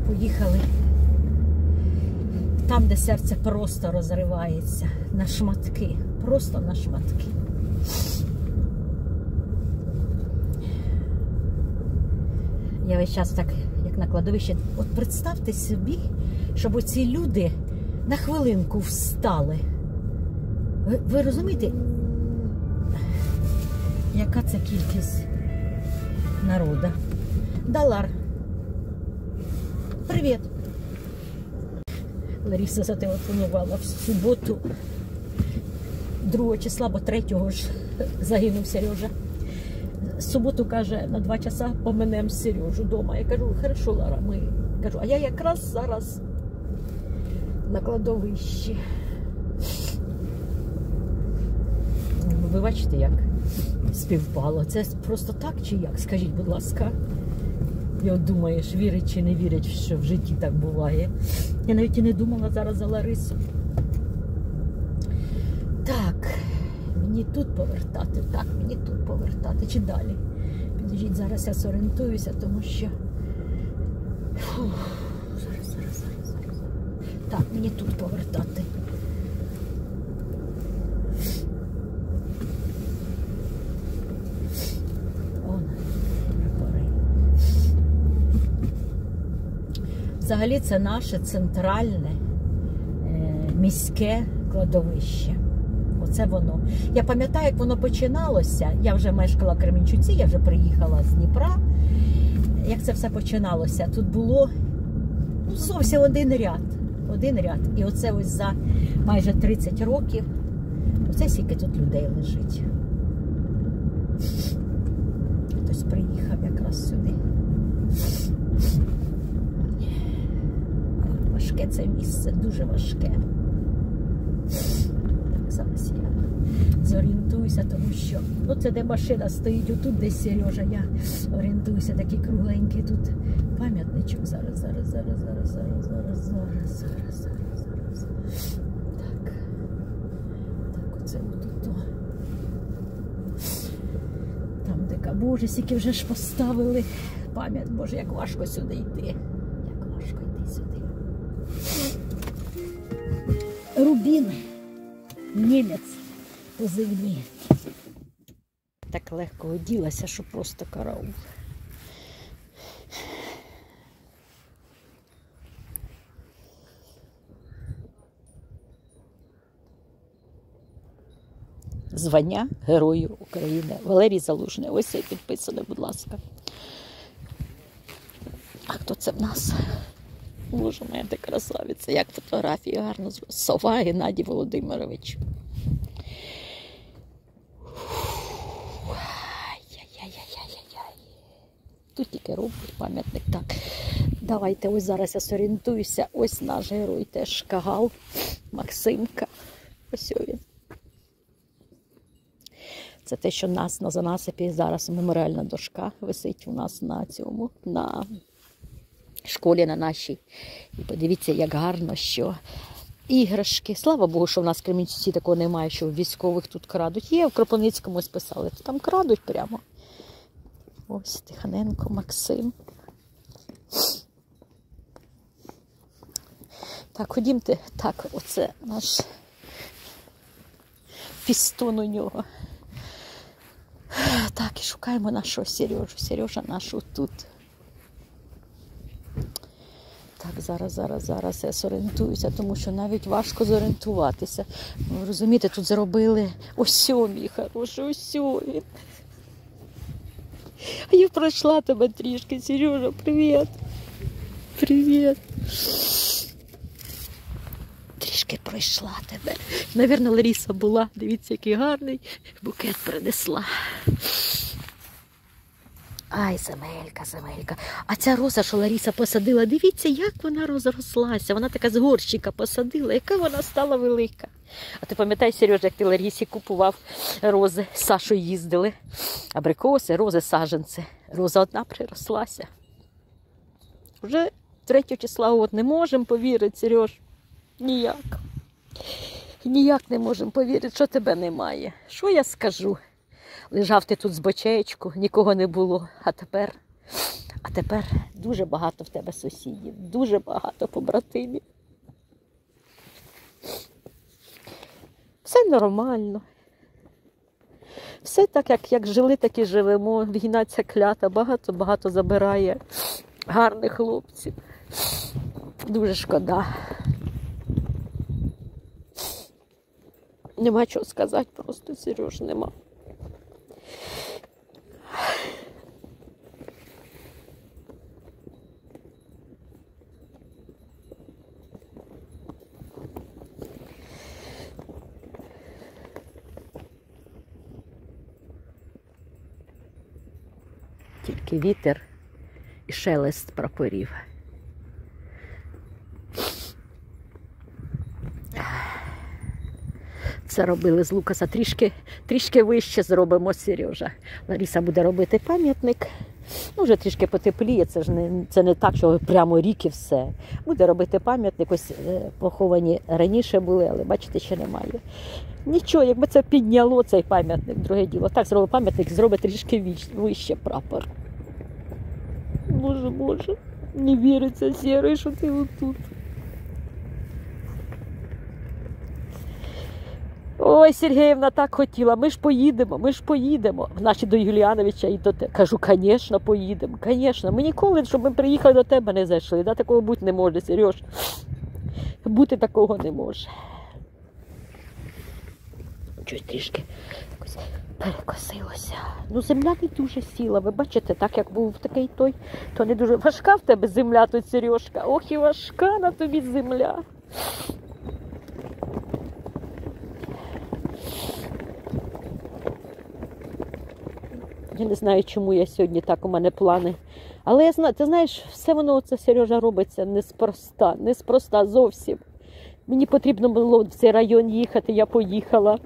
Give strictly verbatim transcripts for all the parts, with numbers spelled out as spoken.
Поїхали там, де серце просто розривається на шматки, просто на шматки. Я весь час так, як на кладовищі, от представте собі, щоб оці люди на хвилинку встали. Ви, ви розумієте, яка це кількість народу? Далар. Привіт. Лариса зателефонувала в суботу, другого числа, бо третього ж загинув Сережа. В суботу, каже, на два часа поминемо Сережу вдома. Я кажу, хорошо, Лара, ми. Кажу, а я якраз зараз на кладовищі. Ви бачите, як співпало? Це просто так чи як? Скажіть, будь ласка. І от думаєш, вірить чи не вірить, що в житті так буває. Я навіть і не думала зараз за Ларису. Так, мені тут повертати, так, мені тут повертати. Чи далі? Підождіть, зараз я зорієнтуюся, тому що... Фух, зараз, зараз, зараз, зараз. Так, мені тут повертати. Взагалі це наше центральне е, міське кладовище. Оце воно. Я пам'ятаю, як воно починалося. Я вже мешкала в Кременчуці, я вже приїхала з Дніпра. Як це все починалося? Тут було ну, зовсім один ряд. Один ряд. І оце ось за майже тридцять років. Оце скільки тут людей лежить. Хтось приїхав якраз сюди. Важке це місце, дуже важке. Так, зараз я зорієнтуюся, тому що... Ну, це де машина стоїть, отут десь Сережа. Я орієнтуюся, такий кругленький тут пам'ятничок. Зараз, зараз, зараз, зараз, зараз, зараз, зараз, зараз, зараз, зараз. Так. Так, оце отут. Там, де, боже, скільки вже ж поставили пам'ять. Боже, як важко сюди йти. Як важко йти сюди. Рубін, німець, позивні. Так легко оділася, що просто караул. Звання Герою України. Валерій Залужний. Ось це підписане, будь ласка. А хто це в нас? Боже моя, ти красавиця, як фотографії гарно. Сова Геннадій Володимирович. Ай-яй-яй-яй-яй-яй. Тут тільки роблять пам'ятник. Так, давайте ось зараз я зорієнтуюся. Ось наш герой теж Кагал, Максимка. Ось він. Це те, що в нас на занасипі зараз меморіальна дошка висить у нас на цьому, на школі на нашій. І подивіться, як гарно, що іграшки. Слава Богу, що в нас в Кременчуці такого немає, що військових тут крадуть. Є, в Кропивницькому ось писали, то там крадуть прямо. Ось Тихоненко, Максим. Так, ходімте. Так, оце наш пістон у нього. Так, і шукаємо нашого Сережу. Сережа нашу тут. Так, зараз, зараз, зараз я зорієнтуюся, тому що навіть важко зорієнтуватися. Ви розумієте, тут зробили ось мій хороший, ось він. А я пройшла тебе трішки, Сережа, привіт. Привіт. Трішки пройшла тебе. Навірно, Лариса була. Дивіться, який гарний букет принесла. Ай, земелька, земелька. А ця роза, що Лариса посадила, дивіться, як вона розрослася. Вона така з горщика посадила, яка вона стала велика. А ти пам'ятаєш, Сережа, як ти Ларисі купував рози, з Сашою їздили. Абрикоси, рози, саджанці. Роза одна прирослася. Вже третього числа от не можемо повірити, Сереж. Ніяк. Ніяк не можемо повірити, що тебе немає. Що я скажу? Лежав ти тут з бочеєчку, нікого не було, а тепер А тепер дуже багато в тебе сусідів, дуже багато побратимів. Все нормально. Все так, як, як жили, так і живемо. Війна ця клята, багато-багато забирає гарних хлопців. Дуже шкода. Нема чого сказати просто, Сереж, нема. Тільки вітер і шелест прапорів. Це робили з Лукаса. Трішки, трішки вище зробимо, Сережа. Лариса буде робити пам'ятник. Ну, вже трішки потепліє, це ж не, це не так, що прямо рік і все. Буде робити пам'ятник, ось поховані раніше були, але бачите, ще немає. Нічого, якби це підняло цей пам'ятник, друге діло. Так, зробить пам'ятник, зробить трішки вище прапор. Боже, Боже, не віриться, Сірий, що ти отут. Ой, Сергіївна так хотіла, ми ж поїдемо, ми ж поїдемо. Наші до Юліановича і до тебе. Кажу, звісно, поїдемо, звісно. Ми ніколи, щоб ми приїхали до тебе, не зайшли. Да, такого бути не може, Сереж. Бути такого не може. Щось трішки якось перекосилося. Ну, земля не дуже сіла, ви бачите, так як був такий той, то не дуже важка в тебе земля тут, Сережка. Ох, і важка на тобі земля. Я не знаю, чому я сьогодні так, у мене плани. Але я знаю, ти знаєш, все воно, це, Сережа, робиться неспроста, неспроста зовсім. Мені потрібно було в цей район їхати, я поїхала.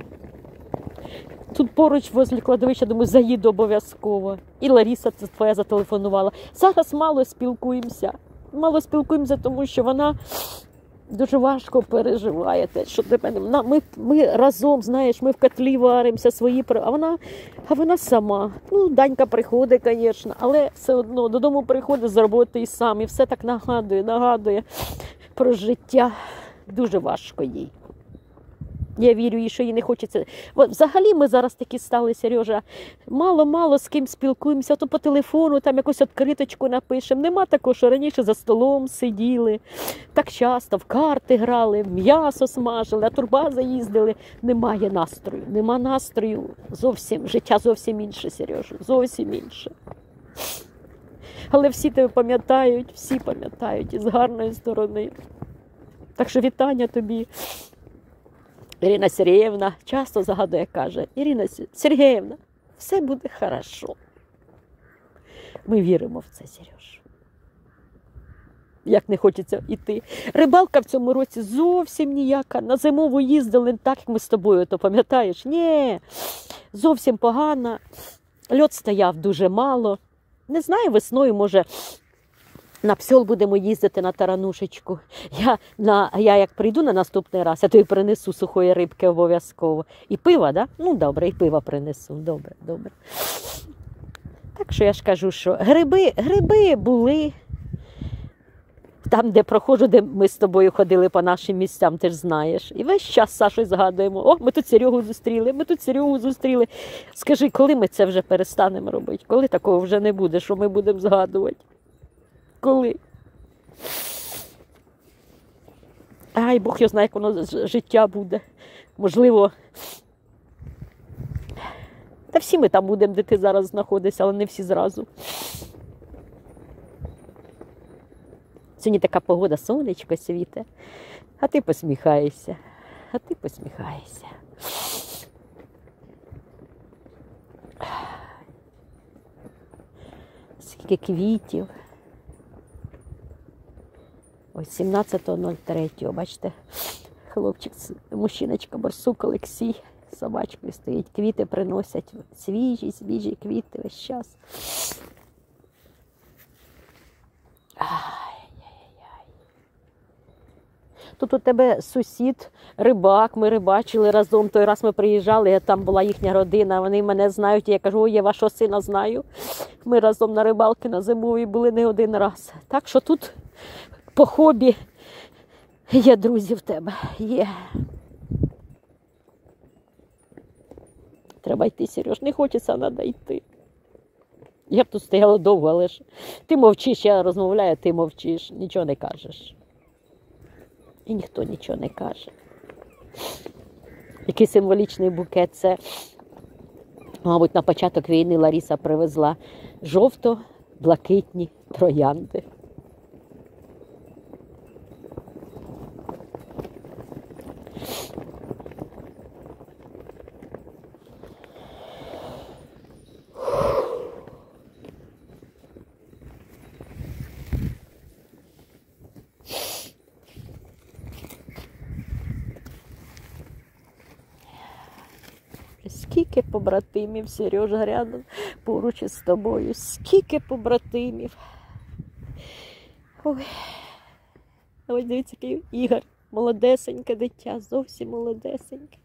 Тут поруч возле кладовища, думаю, заїду обов'язково. І Лариса твоя зателефонувала. Зараз мало спілкуємося. Мало спілкуємося, тому що вона дуже важко переживає те, що тебе не... Ми, ми разом, знаєш, ми в котлі варимося, свої... А вона, а вона сама. Ну, Данька приходить, звісно, але все одно додому приходить з роботи і сам. І все так нагадує, нагадує про життя. Дуже важко їй. Я вірю їй, що їй не хочеться. От, взагалі ми зараз такі стали, Сережа, мало-мало з ким спілкуємося, то по телефону там якусь відкриточку напишемо. Нема такого, що раніше за столом сиділи, так часто в карти грали, м'ясо смажили, а турбази їздили. Немає настрою, нема настрою. Зовсім, життя зовсім інше, Сережа, зовсім інше. Але всі тебе пам'ятають, всі пам'ятають із гарної сторони. Так що вітання тобі. Ірина Сергіївна часто загадує, каже, Ірина Сергіївна, все буде хорошо. Ми віримо в це, Сереж. Як не хочеться йти. Рибалка в цьому році зовсім ніяка. На зимову їздили так, як ми з тобою, то пам'ятаєш? Ні, зовсім погано. Льод стояв дуже мало. Не знаю, весною, може, на Псьол будемо їздити на таранушечку. Я, на, я як прийду на наступний раз, я тобі принесу сухої рибки обов'язково. І пива, да? Ну, добре, і пива принесу. Добре, добре. Так що я ж кажу, що гриби, гриби були. Там, де проходжу, де ми з тобою ходили по нашим місцям, ти ж знаєш. І весь час з Сашою згадуємо, о, ми тут Серегу зустріли, ми тут Серегу зустріли. Скажи, коли ми це вже перестанемо робити? Коли такого вже не буде, що ми будемо згадувати? Коли? Ай, Бог його знає, як воно життя буде. Можливо, та всі ми там будемо, де ти зараз знаходишся, але не всі зразу. Сьогодні така погода, сонечко світе, а ти посміхаєшся, а ти посміхаєшся. Скільки квітів. Ось сімнадцятого третього, бачите, хлопчик, мужчиночка, барсук Олексій, з собачкою стоїть, квіти приносять, свіжі, свіжі квіти весь час. Ай-яй-яй. Тут у тебе сусід, рибак, ми рибачили разом. Той раз ми приїжджали, там була їхня родина, вони мене знають. Я кажу, ой, я вашого сина знаю. Ми разом на рибалки на зимовій були не один раз. Так що тут по хобі є друзі в тебе, є. Треба йти, Сереж, не хочеться, треба йти. Я б тут стояла довго, але ж ти мовчиш, я розмовляю, ти мовчиш, нічого не кажеш. І ніхто нічого не каже. Який символічний букет. Це, мабуть, на початок війни Лариса привезла жовто-блакитні троянди. Скільки побратимів, Сережа, рядом поруч із тобою. Скільки побратимів. Ой. Ось дивіться, який Ігор. Молодесеньке дитя, зовсім молодесеньке.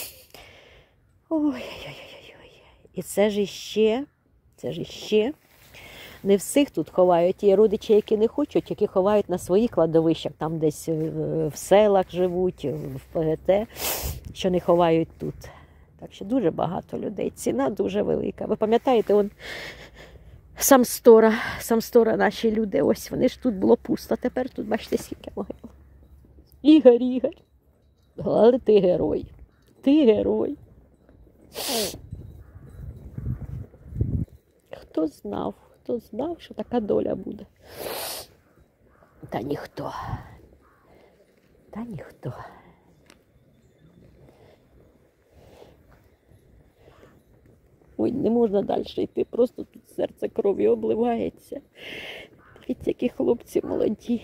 Ой-ой-ой-ой. І це ж іще, це ж іще. Не всіх тут ховають. Є родичі, які не хочуть, які ховають на своїх кладовищах. Там десь в селах живуть, в ПГТ, що не ховають тут. Так що дуже багато людей. Ціна дуже велика. Ви пам'ятаєте, он сам стора, сам стора наші люди, ось вони ж тут було пусто. Тепер тут, бачите, скільки могил. Ігор, Ігор. Але ти герой. Ти герой. Хто знав, хто знав, що така доля буде? Та ніхто. Та ніхто. Ой, не можна далі йти, просто тут серце кров'ю обливається. Дивіться, які хлопці молоді.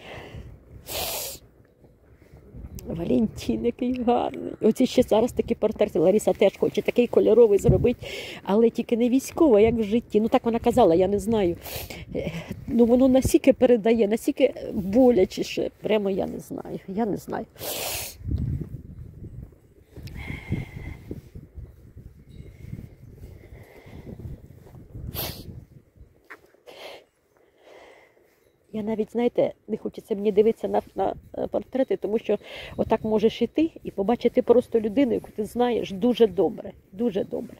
Валентин, який гарний. Оці ще зараз такі портрети. Лариса теж хоче такий кольоровий зробити, але тільки не військово, як в житті. Ну так вона казала, я не знаю. Ну воно настільки передає, настільки боляче, що прямо я не знаю. Я не знаю. Я навіть, знаєте, не хочеться мені дивитися на, на портрети, тому що отак можеш іти і побачити просто людину, яку ти знаєш дуже добре, дуже добре.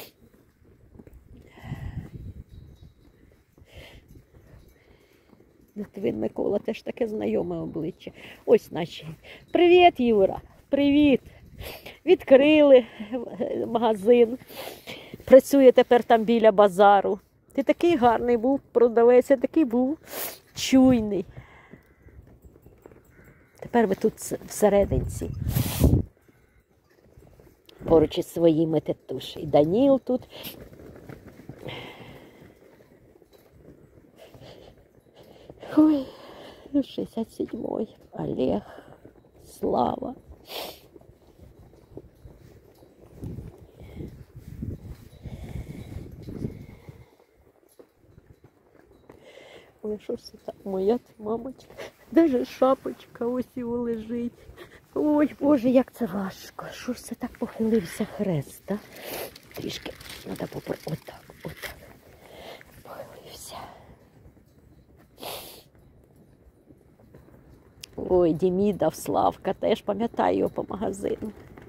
Литвин Микола, теж таке знайоме обличчя. Ось наші. Привіт, Юра, привіт. Відкрили магазин, працює тепер там біля базару. Ти такий гарний був продавець, я такий був чуйний. Тепер ви тут всерединці. Поруч із своїми тетуші. І Даніл тут. Ой, шістдесят сьомий. Олег. Слава. Ой, що ж це так, моя ти, мамочка, де ж шапочка, ось його лежить. Ой, Боже, як це важко. Що ж це так похилився хрест, так? Трішки, треба попри... Отак, отак. Похилився. Ой, Демідов, Славка, теж пам'ятаю його по магазину.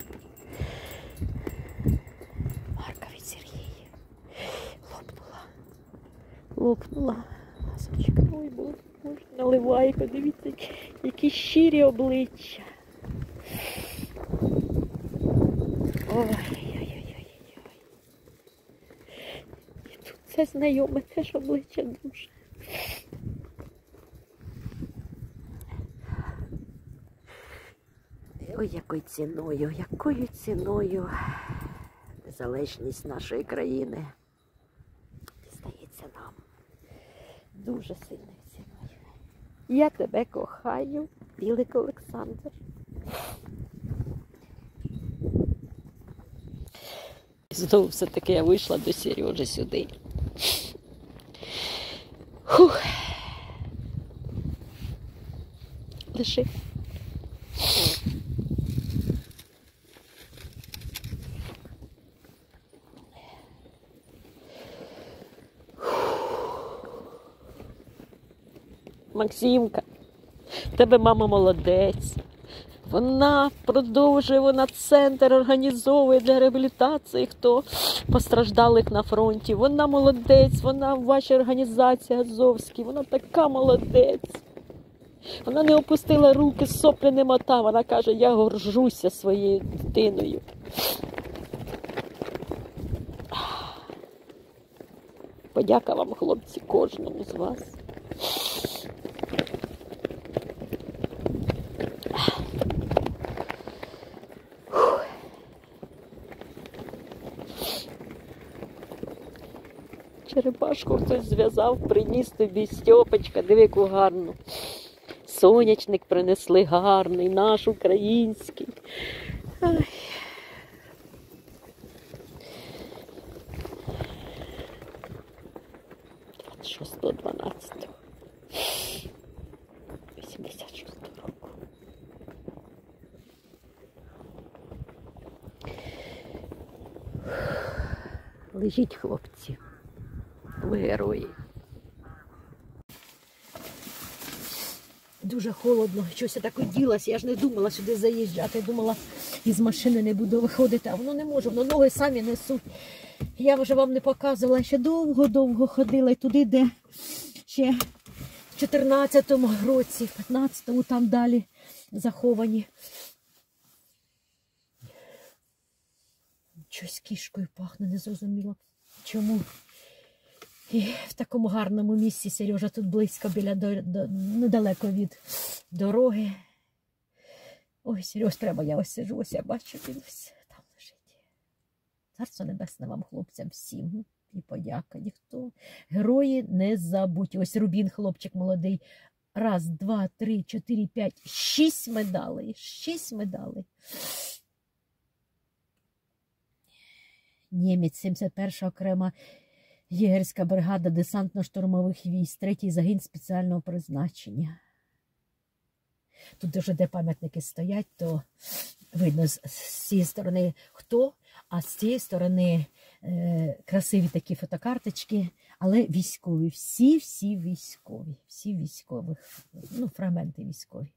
Марка від Сергія. Лопнула. Лопнула. Ласочка, ой, Боже, Боже, наливайко, дивіться, які щирі обличчя. Ой-ой-ой-ой-ой. І тут це знайоме теж обличчя дуже. Ой, якою ціною, якою ціною незалежність нашої країни дістається нам. Дуже сильною ціною. Я тебе кохаю, Білик Олександр. Знову все-таки я вийшла до Сережі сюди. Фух. Лиши. Максимка, в тебе мама молодець. Вона продовжує, вона центр організовує для реабілітації, хто постраждалих на фронті. Вона молодець, вона в вашій організації Азовській, вона така молодець. Вона не опустила руки, соплі не мота, вона каже, я горжуся своєю дитиною. Подяка вам, хлопці, кожному з вас. Черепашку хтось зв'язав, приніс тобі, Стьопочка, диви, яку гарну. Сонячник принесли гарний, наш український. Ай. двадцять шостого дванадцятого вісімдесят шостого року. Лежіть, хлопці. Ви герої. Дуже холодно, щось я так оділася, я ж не думала сюди заїжджати, думала, із машини не буду виходити, а воно не може, воно ноги самі несуть. Я вже вам не показувала, ще довго-довго ходила і туди, де ще в чотирнадцятому році, в п'ятнадцятому там далі заховані. Щось кішкою пахне, не зрозуміло. Чому? І в такому гарному місці, Сережа, тут близько, біля, до, до, недалеко від дороги. Ой, Сереж, треба, я ось сиджу, ось я бачу, він ось там лежить. Царство небесне вам, хлопцям, всім. І подяка, ніхто. Герої не забудь. Ось Рубін, хлопчик молодий. Раз, два, три, чотири, п'ять, шість медалей. Шість медалей. Німець, сімдесят перша окрема єгерська бригада десантно-штурмових військ, третій загін спеціального призначення. Тут вже де пам'ятники стоять, то видно з, з цієї сторони хто, а з цієї сторони е, красиві такі фотокарточки, але військові, всі-всі військові, всі військові, ну, фрагменти військові.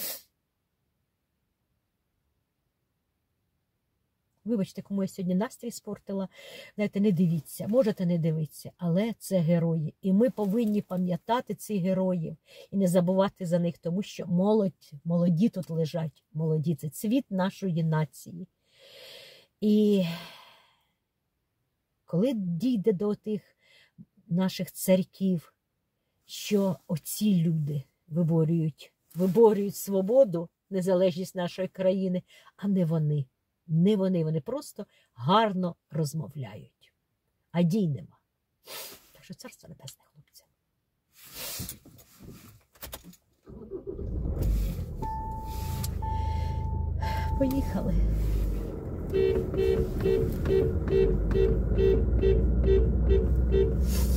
Вибачте, кому я сьогодні настрій спортила. Знаєте, не дивіться, можете не дивитися, але це герої. І ми повинні пам'ятати цих героїв і не забувати за них, тому що молодь, молоді тут лежать. Молоді – це цвіт нашої нації. І коли дійде до тих наших царьків, що оці люди виборюють, виборюють свободу, незалежність нашої країни, а не вони. Не вони, вони просто гарно розмовляють. А дій нема. Так що царство небесне, хлопці. Поїхали. Thank you.